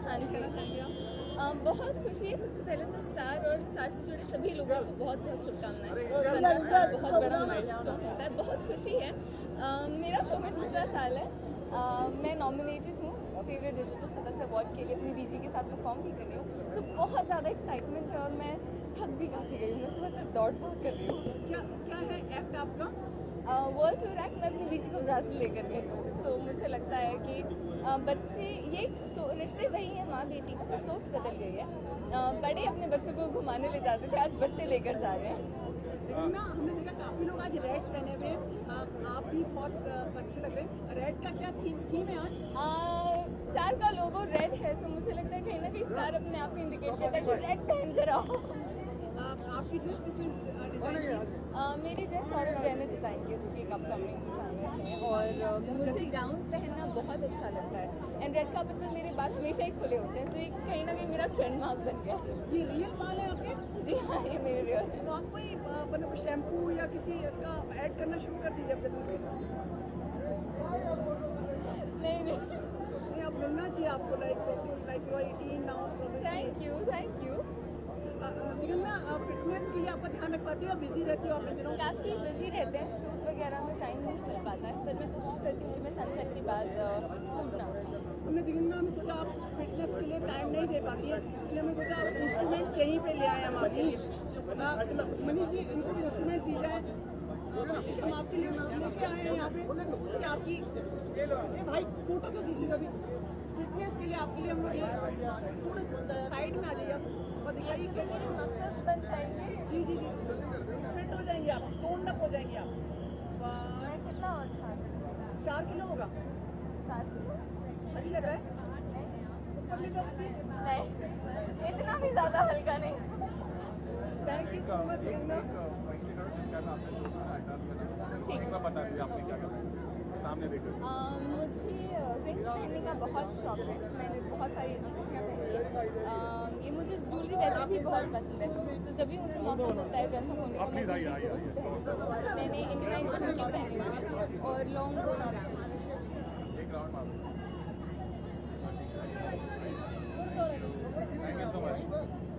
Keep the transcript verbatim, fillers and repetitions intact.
हाँ जी। आ, बहुत खुशी है। सबसे पहले तो स्टार और स्टार से जुड़े सभी लोगों को बहुत बहुत शुभकामनाएं। पंद्रह साल बहुत बड़ा माइलस्टोन होता है, बहुत खुशी है। आ, मेरा शो में दूसरा साल है। आ, मैं नॉमिनेटेड हूँ फेवरेट डिजिटल सदस्य अवार्ड के लिए, अपनी बीजी के साथ परफॉर्म भी कर रही हूँ। सो बहुत ज़्यादा एक्साइटमेंट है और मैं थक भी काफ़ी गई हूँ। मैं सुबह से दौड़ भाग कर रही हूँ। क्या क्या है एक्ट आपका? वर्ल्ड टूर एक्ट में अपनी बीजी को ब्राज़ील लेकर गई हूँ। सो मुझे लगता है कि uh, बच्चे ये सो रिश्ते वही हैं माँ बेटी का, पर सोच बदल गई है। uh, बड़े अपने बच्चों को घुमाने ले जाते थे, आज बच्चे लेकर जा रहे हैं। लेकिन ना हमने देखा काफी लोग आज रेड पहने हुए हैं, आप भी बहुत अच्छे लग रहे हैं। रेड का क्या थीम थीम है आज? स्टार का लोगो रेड है, सो मुझे लगता है कहीं ना कहीं स्टार अपने आप को इंडिकेट करता है कि रेड पहन कर आओ। आपकी ड्रेस किसने डिजाइन की? मेरी ड्रेस सौरभ जैन ने डिज़ाइन की, जो कि एक अपकमिंग डिज़ाइनर हैं, और uh, मुझे गाउन पहनना बहुत अच्छा लगता है। एंड रेड कार्पेट पर मेरे बाल हमेशा ही खुले होते हैं, सो ये कहीं ना कहीं मेरा ट्रेंड मार्क बन गया। ये रियल बाल है आपके? जी हाँ, ये मेरे रियल है। तो आप कोई मतलब शैम्पू या किसी इसका ऐड करना शुरू कर दीजिए अब जल्दी से। नहीं नहीं नहीं, अब मिलना चाहिए आपको। Like like you are eighteen now. Thank you thank you. लेकिन ना फिटनेस के लिए आपका ध्यान रख पाती है, बिजी रहती है अपने दिनों? काफ़ी बिजी रहते हैं, शूट वगैरह में टाइम नहीं मिल पाता है, पर मैं कोशिश करती हूँ कि मैं सनसेट के बाद शूट ना करूँ। हमने दिन में हमें सोचा आप फिटनेस के लिए टाइम नहीं दे पाती है, इसलिए हमने सोचा आप इंस्ट्रूमेंट यहीं पे ले आए हम आपकी। मनीष जी, इनको भी इंस्ट्रूमेंट दी जाए, हम आपके लिए लेके आए हैं यहाँ पे कि आपकी ये भाई फोटो क्यों खींचेगा अभी। फिटनेस के लिए आपके लिए हम लोग थोड़े साइड में आ जाइए आप और दिखाइए कि मेरे मसल्स बन जाएंगे। जी जी जी फिट हो जाएंगे आप, टोन अप हो जाएंगे आप। मैं कितना और खा सकती हूँ? चार किलो होगा? सात किलो? सही लग रहा है? ऊपर भी कर सकती है? नहीं, इतना भी ज़्यादा हल्का नहीं। Thank you so much. ठीक है, बता दीजिए आपने क्या करना है सामने देखकर। मुझे रिंग्स पहनने का बहुत शौक है, मैंने बहुत सारी अंगूठियाँ पहनी हैं। ये मुझे ज्वेलरी वैसे भी बहुत पसंद है, तो जब भी मुझे मौका मिलता है ड्रेसअप होने का मैं ज्वेलरी जरूर पहनती हूँ। मैंने इंडियन झुमके पहने हुए हैं और long gold thank you so much.